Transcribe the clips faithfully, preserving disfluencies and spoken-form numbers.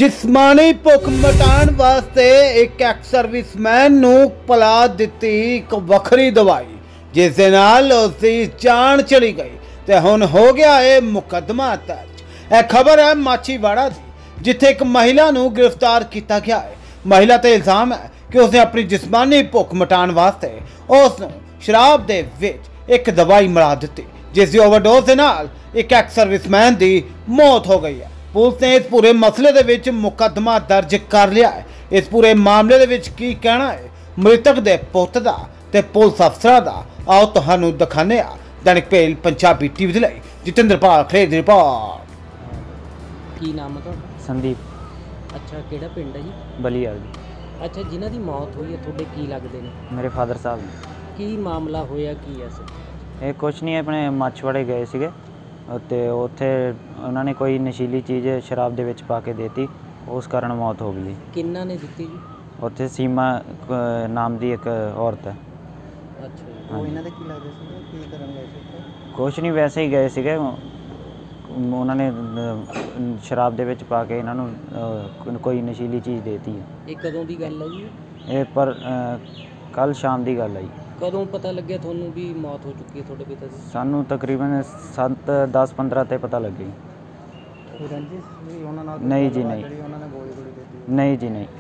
जिस्मानी भुख मिटाण वास्ते एक एक्स सर्विसमैन नूं पिला दित्ती एक वखरी दवाई जिस दे नाल उसदी जान चली गई ते हुण हो गया है मुकदमा दर्ज। यह खबर है माछीवाड़ा दी जिथे एक महिला नूं गिरफ्तार किया गया है। महिला ते इल्जाम है कि उसने अपनी जिस्मानी भुख मिटाण वास्ते उसनूं शराब दे विच एक दवाई मिला दित्ती जिस दी ओवरडोज दे नाल एक एक्स सर्विसमैन दी मौत हो गई है। पुलिस ने इस पूरे मसले दे विच मुकदमा दर्ज कर लिया है। इस पूरे मामले दे विच की कहना है मृतक दे पुत दा ते पुलिस अफसर दा, आओ तुहानू दिखाने आ। दैनिक पेल पंजाबी टीवी दे लई जितेंद्रपाल खड़ेर दी रिपोर्ट। की नाम है तुहाडा? संदीप। अच्छा, किहड़ा पिंड है जी? बलीआल जी। अच्छा, जिन्हां दी मौत हुई है तुहाडे की लगदे ने? मेरे फादर साहब ने। की मामला होया की है सर? ये कुछ नहीं, अपने माछवाड़े गए सीगे ਤੇ ਉੱਥੇ ਉਹਨਾਂ ਨੇ ਕੋਈ ਨਸ਼ੀਲੀ ਚੀਜ਼ ਸ਼ਰਾਬ ਦੇ ਵਿੱਚ ਪਾ ਕੇ ਦੇਤੀ, ਉਸ ਕਾਰਨ ਮੌਤ ਹੋ ਗਈ। ਕਿੰਨਾ ਨੇ ਦਿੱਤੀ ਜੀ? ਉੱਥੇ ਸੀਮਾ ਅ, ਨਾਮ ਦੀ ਇੱਕ ਔਰਤ ਹੈ। ਅੱਛਾ, ਉਹ ਇਹਨਾਂ ਦੇ ਕੀ ਲੱਗਦੇ ਸੀ, ਕੀ ਕਰਨ ਗਏ ਸੀ? ਕੁਛ ਨਹੀਂ, ਵੈਸੇ ਹੀ ਗਏ ਸੀਗੇ। ਉਹਨਾਂ ਨੇ ਅ, ਸ਼ਰਾਬ ਦੇ ਵਿੱਚ ਪਾ ਕੇ ਇਹਨਾਂ ਨੂੰ ਅ, ਕੋਈ ਨਸ਼ੀਲੀ ਚੀਜ਼ ਦੇਤੀ ਹੈ। ਇਹ ਕਦੋਂ ਦੀ ਗੱਲ ਹੈ ਜੀ? ਇਹ ਪਰ ਕੱਲ੍ਹ ਸ਼ਾਮ ਦੀ ਗੱਲ ਹੈ ਜੀ। ਕਦੋਂ ਪਤਾ ਲੱਗਿਆ ਤੁਹਾਨੂੰ ਵੀ ਮੌਤ ਹੋ ਚੁੱਕੀ ਹੈ ਤੁਹਾਡੇ ਪਿਤਾ ਦੀ? ਸਾਨੂੰ ਤਕਰੀਬਨ ਸੱਤ ਦਸ ਪੰਦਰਾਂ 'ਤੇ ਪਤਾ ਲੱਗੀ। ਕੋਈ ਰੰਜਿਸ਼ ਸੀ ਉਹਨਾਂ ਨਾਲ? ਨਹੀਂ ਜੀ, ਨਹੀਂ। ਜਿਹੜੀ ਉਹਨਾਂ ਨੇ ਗੋਲੀ ਗੋਲੀ ਦਿੱਤੀ? ਨਹੀਂ ਜੀ, ਨਹੀਂ।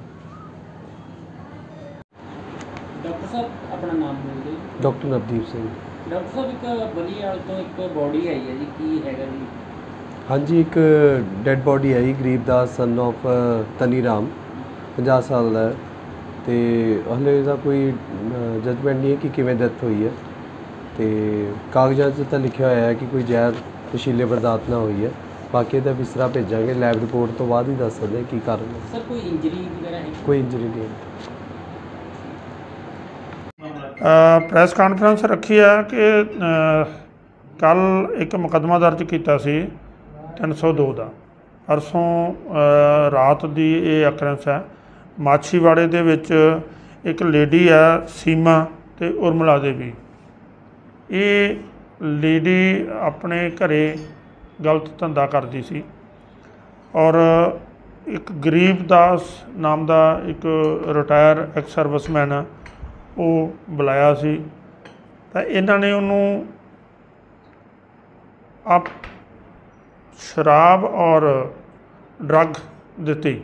ਡਾਕਟਰ ਸਾਹਿਬ ਆਪਣਾ ਨਾਮ ਬੋਲ ਦਿਓ। ਡਾਕਟਰ ਨਵਦੀਪ ਸਿੰਘ। ਡਾਕਟਰ ਸਾਹਿਬ ਇੱਕ ਬਲੀਆਲ ਤੋਂ ਇੱਕ ਬੋਡੀ ਆਈ ਹੈ ਜੀ, ਕੀ ਹੈਗਾ ਜੀ? ਹਾਂਜੀ, ਇੱਕ ਡੈੱਡ ਬੋਡੀ ਆਈ ਗਰੀਬਦਾਸ ਸਨ ਆਫ ਤਨੀ ਰਾਮ, ਪੰਜਾਹ ਸਾਲ ਦਾ, ਤੇ ਹਲੇ ਇਹਦਾ ਕੋਈ ਜਜਮੈਂਟ ਨਹੀਂ ਹੈ ਕਿ ਕਿਵੇਂ ਡੈਥ ਹੋਈ ਹੈ। ਤੇ ਕਾਗਜ਼ਾਂ 'ਚ ਤਾਂ ਲਿਖਿਆ ਹੋਇਆ ਹੈ ਕਿ ਕੋਈ ਜ਼ਹਿਰ ਨਸ਼ੀਲੇ ਪਦਾਰਥ ਨਾਲ ਹੋਈ ਹੈ। ਬਾਕੀ ਇਹਦਾ ਵਿਸਰਾ ਭੇਜਾਂਗੇ, ਲੈਬ ਰਿਪੋਰਟ ਤੋਂ ਬਾਅਦ ਹੀ ਦੱਸ ਸਕਦੇ ਕੀ ਕਾਰਨ ਹੈ। ਸਰ ਕੋਈ ਇੰਜਰੀ ਵਗੈਰਾ ਹੈ? ਕੋਈ ਇੰਜਰੀ ਨਹੀਂ ਹੈ। ਪ੍ਰੈਸ ਕਾਨਫਰੰਸ ਰੱਖੀ ਹੈ ਕਿ ਕੱਲ੍ਹ ਇੱਕ ਮੁਕੱਦਮਾ ਦਰਜ ਕੀਤਾ ਸੀ ਤਿੰਨ ਸੌ ਦੋ ਦਾ। ਪਰਸੋਂ ਰਾਤ ਦੀ ਇਹ ਅਕਰੈਂਸ ਹੈ। ਮਾਛੀਵਾੜੇ ਦੇ ਵਿੱਚ ਇੱਕ ਲੇਡੀ ਹੈ ਸੀਮਾ ਤੇ ਉਰਮਲਾ ਦੇਵੀ। ਇਹ ਲੇਡੀ ਆਪਣੇ ਘਰੇ ਗਲਤ ਧੰਦਾ ਕਰਦੀ ਸੀ ਔਰ ਇੱਕ ਗਰੀਬਦਾਸ ਨਾਮ ਦਾ ਇੱਕ ਰਿਟਾਇਰ ਐਕਸ ਸਰਵਿਸਮੈਨ ਆ, ਉਹ ਬੁਲਾਇਆ ਸੀ ਤਾਂ ਇਹਨਾਂ ਨੇ ਉਹਨੂੰ ਆਪ ਸ਼ਰਾਬ ਔਰ ਡਰੱਗ ਦਿੱਤੀ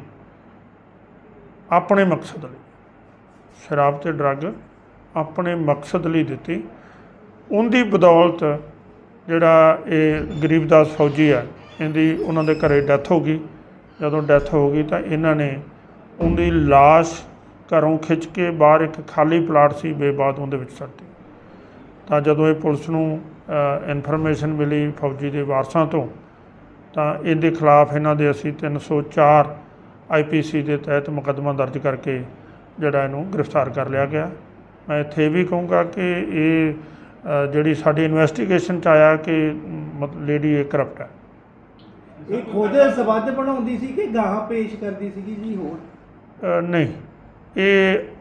ਆਪਣੇ ਮਕਸਦ ਲਈ। ਸ਼ਰਾਬ ਤੇ ਡਰੱਗ ਆਪਣੇ ਮਕਸਦ ਲਈ ਦਿੱਤੀ। ਉਹਦੀ ਬਦੌਲਤ ਜਿਹੜਾ ਇਹ ਗਰੀਬਦਾਸ ਫੌਜੀ ਹੈ, ਇਹਦੀ ਉਹਨਾਂ ਦੇ ਘਰੇ ਡੈਥ ਹੋ ਗਈ। ਜਦੋਂ ਡੈਥ ਹੋ ਗਈ ਤਾਂ ਇਹਨਾਂ ਨੇ ਉਹਦੀ ਲਾਸ਼ ਘਰੋਂ ਖਿੱਚ ਕੇ ਬਾਹਰ ਇੱਕ ਖਾਲੀ ਪਲਾਟ ਸੀ ਬੇਬਾਦ, ਉਹਦੇ ਵਿੱਚ ਸੁੱਟੀ। ਤਾਂ ਜਦੋਂ ਇਹ ਪੁਲਿਸ ਨੂੰ ਇਨਫੋਰਮੇਸ਼ਨ ਮਿਲੀ ਫੌਜੀ ਦੇ ਵਾਰਸਾਂ ਤੋਂ, ਤਾਂ ਇਹਦੇ ਖਿਲਾਫ ਇਹਨਾਂ ਦੇ ਅਸੀਂ ਤਿੰਨ ਸੌ ਚਾਰ आई पी सी के तहत मुकदमा दर्ज करके जोड़ा इनू गिरफ्तार कर लिया गया। मैं इत्थे भी कहूँगा कि ये जी साड़ी इन्वेस्टिगेशन आया कि मतलब लेडी ये करप्ट है। ਇਹ ਖੁਦ ਸਬੰਧ ਬਣਾਉਂਦੀ ਸੀ ਕਿ ਗਾਹਾਂ ਪੇਸ਼ ਕਰਦੀ ਸੀ ਜੀ ਹੋਰ? नहीं, ये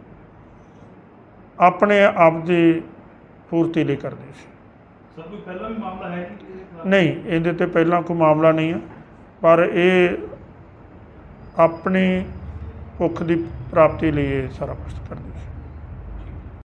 अपने आप की पूर्ति लिए करती सी। सर कोई पहला भी मामला है? नहीं, इहदे ते पहला कोई मामला नहीं है, पर ये अपनी भुख की प्राप्ति लिए सारा कुछ करती है।